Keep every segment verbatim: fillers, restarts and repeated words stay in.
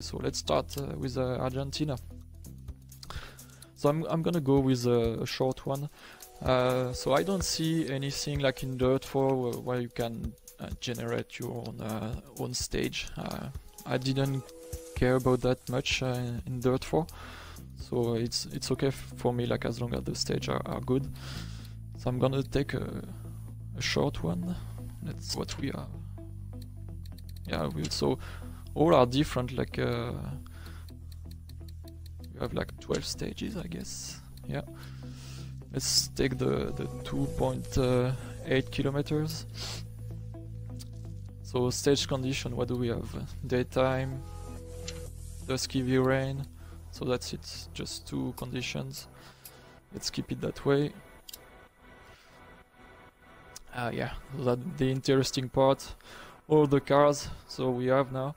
So let's start uh, with uh, Argentina. So I'm, I'm gonna go with a, a short one. Uh, so I don't see anything like in Dirt four where, where you can uh, generate your own, uh, own stage. Uh, I didn't care about that much uh, in Dirt four, so it's it's okay for me, like as long as the stage are, are good. So I'm gonna take a, a short one. That's what we are. Yeah, we, so all are different. Like uh, we have like twelve stages, I guess. Yeah. Let's take the the two point eight kilometers. So stage condition. What do we have? Daytime, dusky V rain. So that's it. Just two conditions. Let's keep it that way. Uh, yeah, that the interesting part. All the cars. So we have now.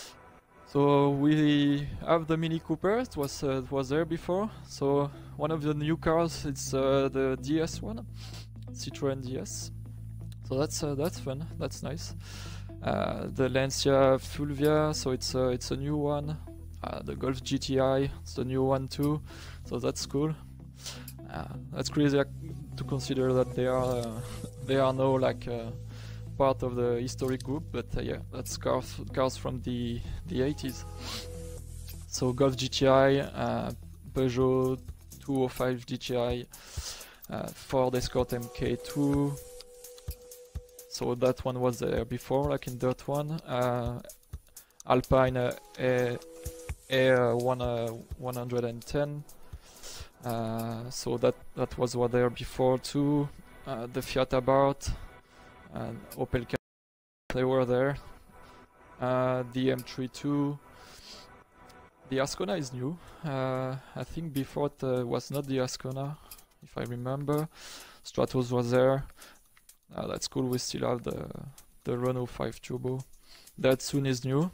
So we have the Mini Cooper. It was uh, it was there before. So one of the new cars, it's uh, the D S one, Citroën D S. So that's uh, that's fun. That's nice. Uh, the Lancia Fulvia. So it's uh, it's a new one. Uh, the Golf G T I. It's the new one too. So that's cool. Uh, that's crazy to consider that they are uh, they are now like uh, part of the historic group, but uh, yeah, that's cars cars from the the eighties. So Golf G T I, uh, Peugeot two oh five G T I, uh, Ford Escort M K two. So that one was there before, like in Dirt one. Uh, Alpine uh, A, A one uh, one hundred ten. Uh, so that that was what there before too. Uh, the Fiat Abarth and Opel Kadett, they were there. Uh, the M thirty-two. The Ascona is new. Uh, I think before it uh, was not the Ascona, if I remember. Stratos was there. Uh, that's cool. We still have the the Renault five Turbo. Datsun is new.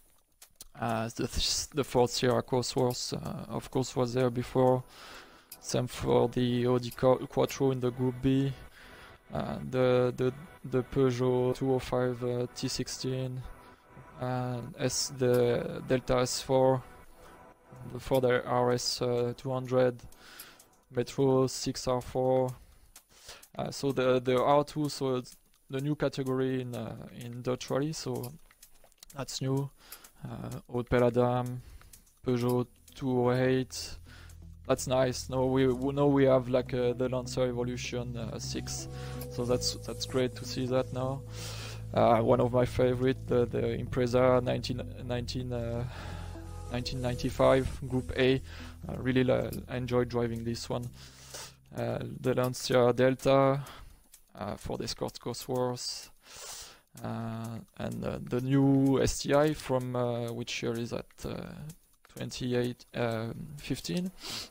Uh, the th the Ford Sierra Cosworth, uh, of course, was there before. Same for the Audi Quattro in the Group B. Uh, the the the Peugeot two oh five uh, T sixteen. And S the Delta S four. The Ford R S uh, two hundred. Metro six R four. Uh, so the the R two, so it's the new category in uh, in Dirt Rally. So that's new. Uh, Opel Adam, Peugeot two oh eight. That's nice. No, we, we know we have like uh, the Lancer Evolution uh, six, so that's that's great to see that now. Uh, one of my favorite, the the Impreza nineteen, nineteen, uh, nineteen ninety-five Group A. I really uh, enjoyed driving this one. Uh, the Lancia Delta, uh, Ford Escort Cosworth. Uh, and uh, the new S T I from uh, which year is that? Uh, twenty-eight fifteen.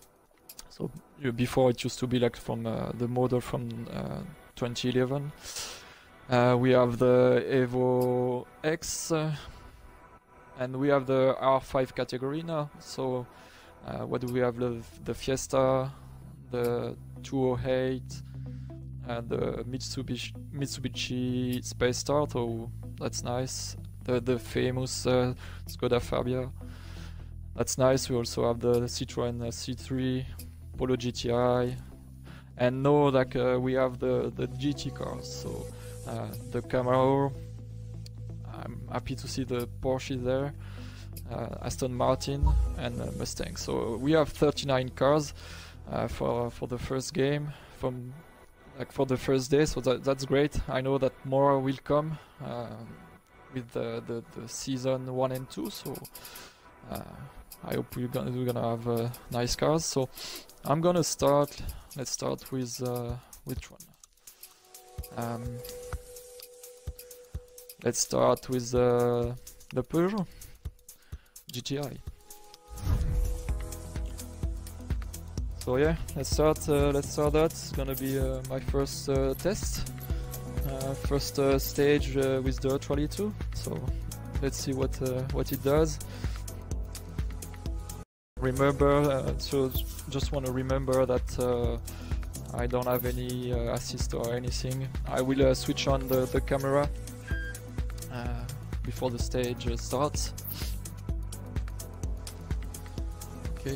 So uh, before it used to be like from uh, the model from uh, twenty eleven. Uh, we have the Evo X, uh, and we have the R five category now. So uh, what do we have? The, the Fiesta, the two oh eight. And the Mitsubishi, Mitsubishi Space Star, so that's nice. The the famous uh, Skoda Fabia, that's nice. We also have the Citroën uh, C three, Polo G T I, and now like uh, we have the the G T cars. So uh, the Camaro. I'm happy to see the Porsche there, uh, Aston Martin, and uh, Mustang. So we have thirty-nine cars uh, for for the first game from. Like for the first day, so that that's great. I know that more will come um, with the, the the season one and two. So uh, I hope we're gonna we're gonna have uh, nice cars. So I'm gonna start. Let's start with uh, which one? Um, let's start with uh, the Peugeot G T I. So yeah, let's start. Uh, let's start that. It's gonna be uh, my first uh, test, uh, first uh, stage uh, with Dirt Rally two. So let's see what uh, what it does. Remember, uh, so just want to remember that uh, I don't have any uh, assist or anything. I will uh, switch on the the camera uh, before the stage uh, starts. Okay.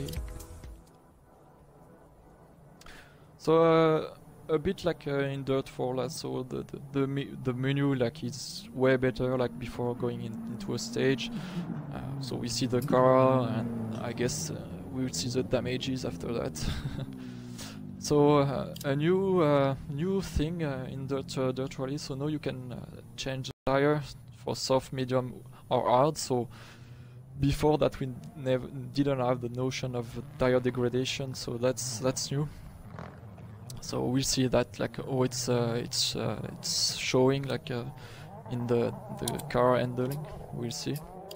So uh, a bit like uh, in Dirt four, uh, so the the the, me the menu like is way better like before going in, into a stage. Uh, so we see the car, and I guess uh, we will see the damages after that. So uh, a new uh, new thing uh, in Dirt uh, Dirt Rally. So now you can uh, change the tire for soft, medium, or hard. So before that we never didn't have the notion of tire degradation. So that's that's new. So we'll see that like oh it's uh, it's uh, it's showing like uh, in the the car handling. We'll see.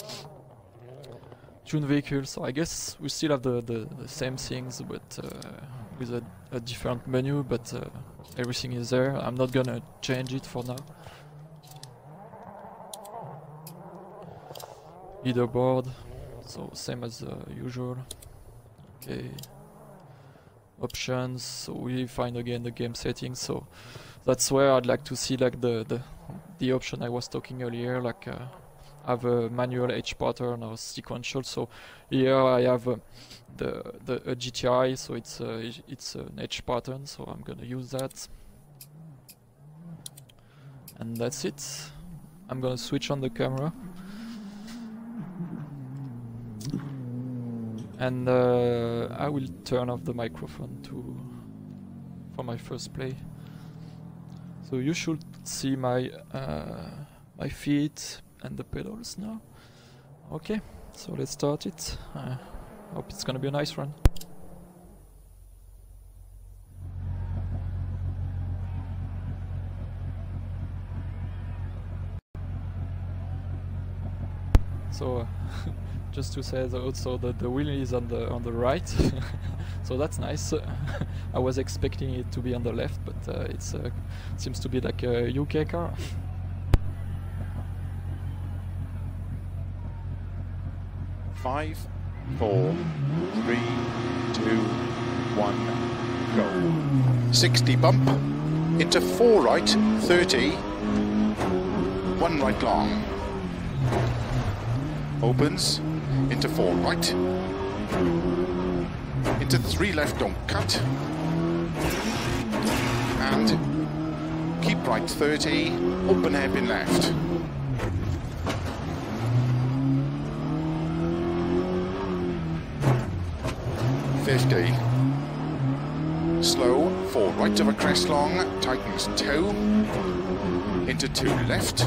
Tune vehicle. So I guess we still have the the, the same things, but uh, with a, a different menu. But uh, everything is there. I'm not gonna change it for now. Leaderboard. So same as uh, usual. Okay. Options, so we find again the game settings, so that's where I'd like to see like the the, the option I was talking earlier, like uh, have a manual H pattern or sequential. So here I have uh, the the a G T I, so it's uh, it's an H pattern, so I'm gonna use that, and that's it. I'm gonna switch on the camera. And uh, I will turn off the microphone to for my first play. So you should see my uh, my feet and the pedals now. Okay, so let's start it. I uh, hope it's gonna be a nice run. So. Uh, Just to say that also that the wheel is on the on the right, so that's nice. I was expecting it to be on the left, but uh, it's uh, seems to be like a U K car. Five, four, three, two, one, go. sixty bump into four right, thirty, one right long. Opens. Into four right, into three left, don't cut, and keep right thirty, open hairpin left. fifty, slow, four right of a crest long, tightens two, into two left,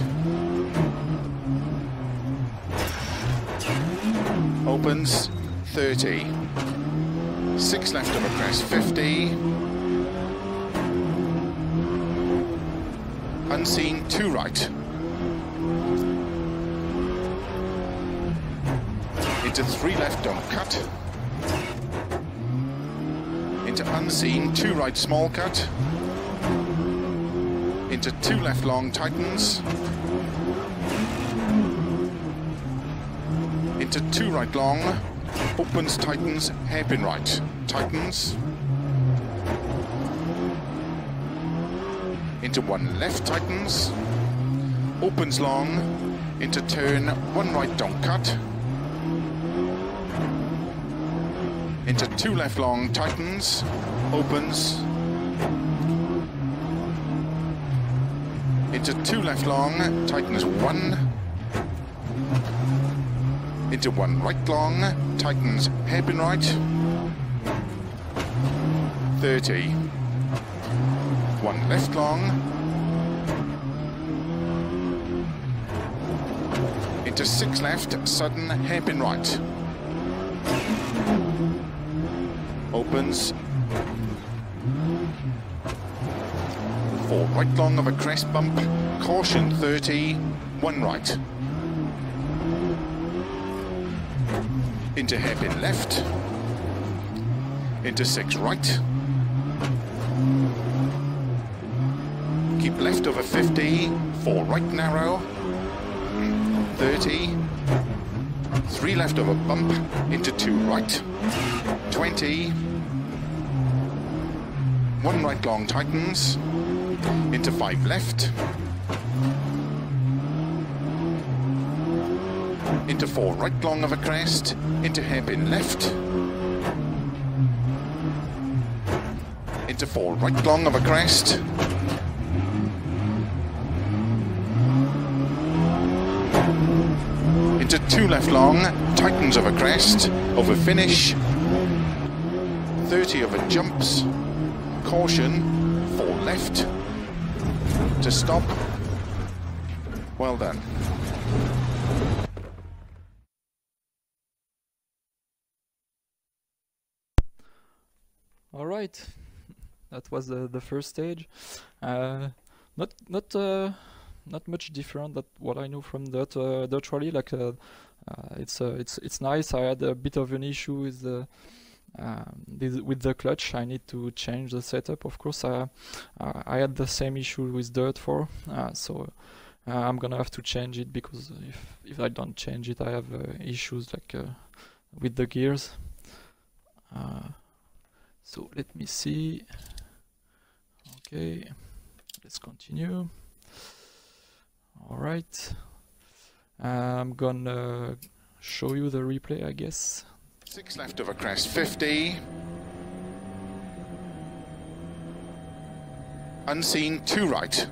opens thirty, six left of a crest, fifty, unseen two right, into three left, don't cut, into unseen two right, small cut, into two left long, tightens, into two right long, opens, tightens, hairpin right, tightens, into one left, tightens, opens long, into turn, one right, don't cut, into two left long, tightens, opens, into two left long, tightens one, into one right long, tightens hairpin right, thirty, one left long, into six left, sudden hairpin right, opens, four right long of a crest bump, caution thirty, one right. Into hairpin left, into six right, keep left over fifty, four right narrow, thirty, three left over bump, into two right, twenty, one right long tightens, into five left, into four right long of a crest, into hairpin left, Into four right long of a crest. Into two left long, tightens of a crest, over finish. thirty of a jumps. Caution, four left. To stop. Well done. All right, that was the, the first stage. Uh, not not uh, not much different than what I know from Dirt uh, Dirt Rally. Like uh, uh, it's uh, it's it's nice. I had a bit of an issue with the um, this, with the clutch. I need to change the setup. Of course, uh, uh, I had the same issue with Dirt four, uh, so uh, I'm gonna have to change it, because if if I don't change it, I have uh, issues like uh, with the gears. Uh, So let me see. Okay, let's continue. All right, I'm gonna show you the replay, I guess. Six left of a crest, fifty. Unseen, two right.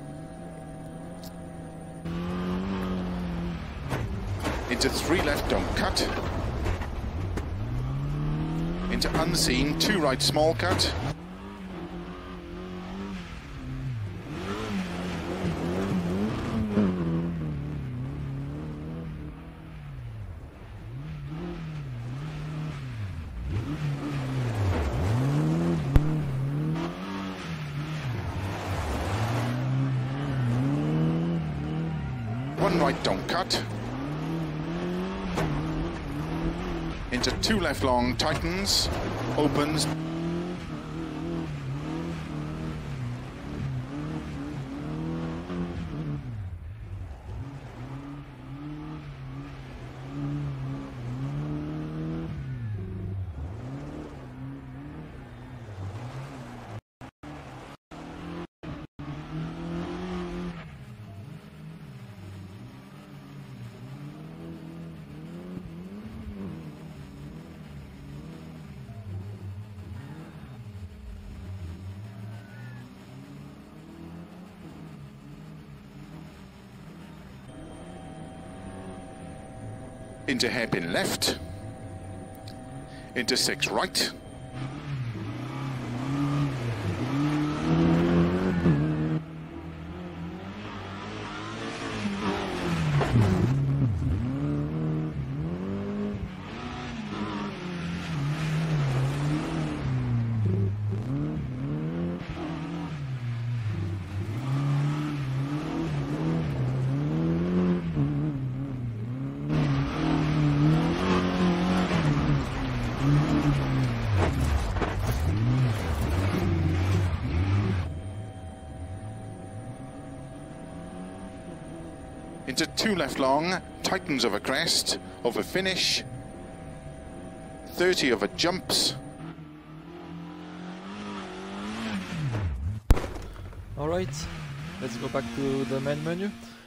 Into three left, don't cut. Into unseen, two right, small cut. One right, don't cut. Into two left long, tightens, opens. Into hairpin left, into six right, into two left long, tightens of a crest, over finish, thirty of a jumps. All right, let's go back to the main menu.